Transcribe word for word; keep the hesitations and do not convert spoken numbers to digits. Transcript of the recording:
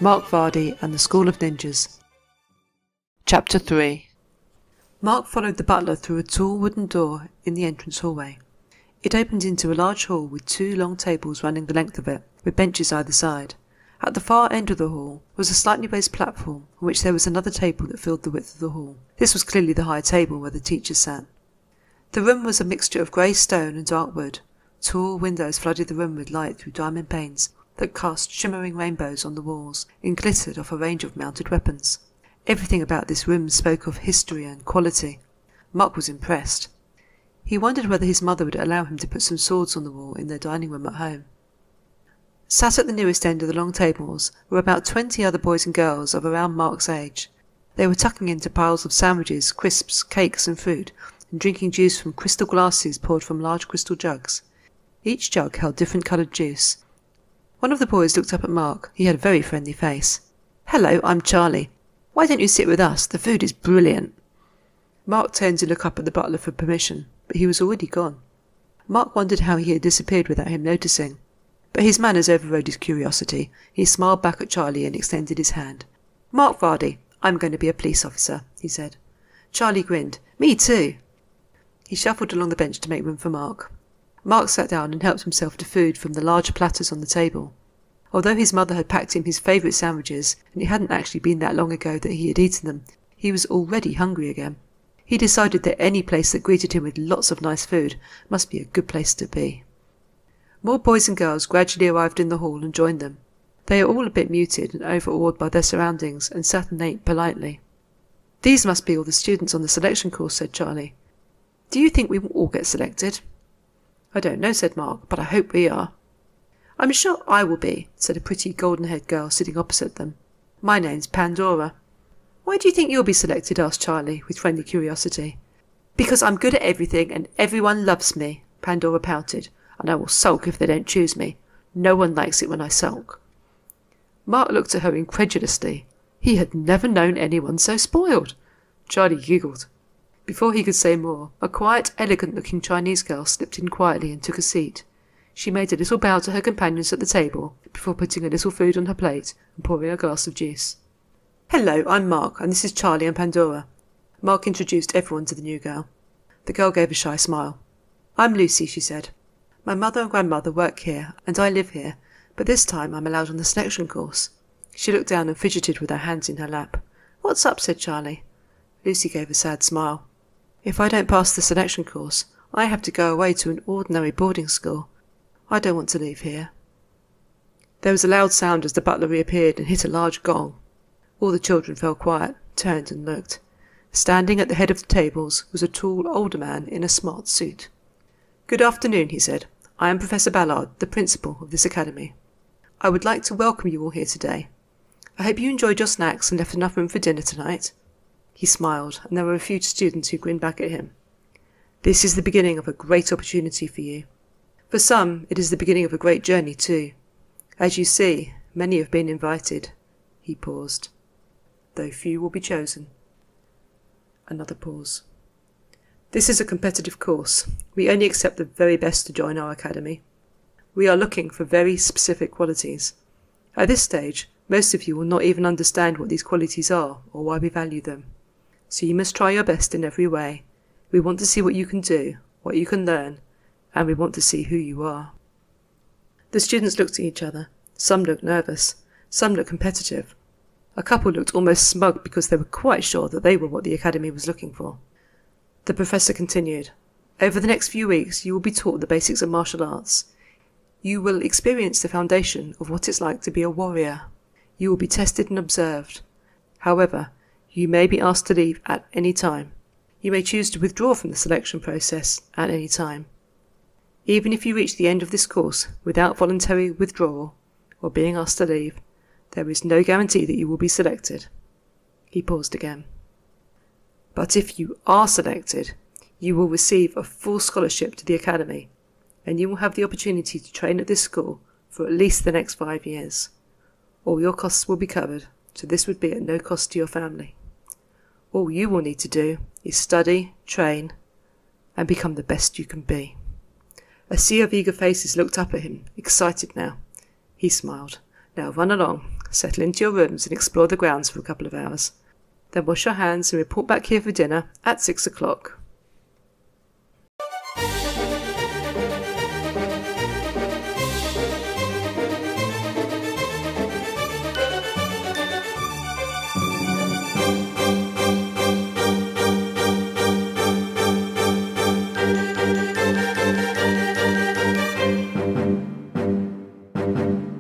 Mark Vardy and the School of Ninjas. Chapter three. Mark followed the butler through a tall wooden door in the entrance hallway. It opened into a large hall with two long tables running the length of it, with benches either side. At the far end of the hall was a slightly raised platform on which there was another table that filled the width of the hall. This was clearly the high table where the teachers sat. The room was a mixture of grey stone and dark wood. Tall windows flooded the room with light through diamond panes that cast shimmering rainbows on the walls and glittered off a range of mounted weapons. Everything about this room spoke of history and quality. Mark was impressed. He wondered whether his mother would allow him to put some swords on the wall in their dining room at home. Sat at the nearest end of the long tables were about twenty other boys and girls of around Mark's age. They were tucking into piles of sandwiches, crisps, cakes and fruit, and drinking juice from crystal glasses poured from large crystal jugs. Each jug held different coloured juice. One of the boys looked up at Mark. He had a very friendly face. "Hello, I'm Charlie. Why don't you sit with us? The food is brilliant." Mark turned to look up at the butler for permission, but he was already gone. Mark wondered how he had disappeared without him noticing, but his manners overrode his curiosity. He smiled back at Charlie and extended his hand. "Mark Vardy, I'm going to be a police officer," he said. Charlie grinned. "Me too." He shuffled along the bench to make room for Mark. Mark sat down and helped himself to food from the large platters on the table. Although his mother had packed him his favourite sandwiches, and it hadn't actually been that long ago that he had eaten them, he was already hungry again. He decided that any place that greeted him with lots of nice food must be a good place to be. More boys and girls gradually arrived in the hall and joined them. They were all a bit muted and overawed by their surroundings, and sat and ate politely. "These must be all the students on the selection course," said Charlie. "Do you think we will all get selected?" "I don't know," said Mark, "but I hope we are." "I'm sure I will be," said a pretty golden-haired girl sitting opposite them. "My name's Pandora." "Why do you think you'll be selected?" asked Charlie, with friendly curiosity. "Because I'm good at everything and everyone loves me," Pandora pouted, "and I will sulk if they don't choose me. No one likes it when I sulk." Mark looked at her incredulously. He had never known anyone so spoiled. Charlie giggled. Before he could say more, a quiet, elegant-looking Chinese girl slipped in quietly and took a seat. She made a little bow to her companions at the table before putting a little food on her plate and pouring a glass of juice. "Hello, I'm Mark, and this is Charlie and Pandora." Mark introduced everyone to the new girl. The girl gave a shy smile. "I'm Lucy," she said. "My mother and grandmother work here, and I live here, but this time I'm allowed on the selection course." She looked down and fidgeted with her hands in her lap. "What's up?" said Charlie. Lucy gave a sad smile. "If I don't pass the selection course, I have to go away to an ordinary boarding school. I don't want to leave here." There was a loud sound as the butler reappeared and hit a large gong. All the children fell quiet, turned and looked. Standing at the head of the tables was a tall, older man in a smart suit. "Good afternoon," he said. "I am Professor Ballard, the principal of this academy. I would like to welcome you all here today. I hope you enjoyed your snacks and left enough room for dinner tonight." He smiled, and there were a few students who grinned back at him. "This is the beginning of a great opportunity for you. For some, it is the beginning of a great journey too. As you see, many have been invited." He paused. "Though few will be chosen." Another pause. "This is a competitive course. We only accept the very best to join our academy. We are looking for very specific qualities. At this stage, most of you will not even understand what these qualities are or why we value them. So you must try your best in every way. We want to see what you can do, what you can learn, and we want to see who you are." The students looked at each other. Some looked nervous. Some looked competitive. A couple looked almost smug because they were quite sure that they were what the academy was looking for. The professor continued. "Over the next few weeks you will be taught the basics of martial arts. You will experience the foundation of what it's like to be a warrior. You will be tested and observed. However, you may be asked to leave at any time. You may choose to withdraw from the selection process at any time. Even if you reach the end of this course without voluntary withdrawal or being asked to leave, there is no guarantee that you will be selected." He paused again. "But if you are selected, you will receive a full scholarship to the academy, and you will have the opportunity to train at this school for at least the next five years. All your costs will be covered, so this would be at no cost to your family. All you will need to do is study, train, and become the best you can be." A sea of eager faces looked up at him, excited now. He smiled. "Now run along. settle into your rooms and explore the grounds for a couple of hours. Then wash your hands and report back here for dinner at six o'clock. Thank you.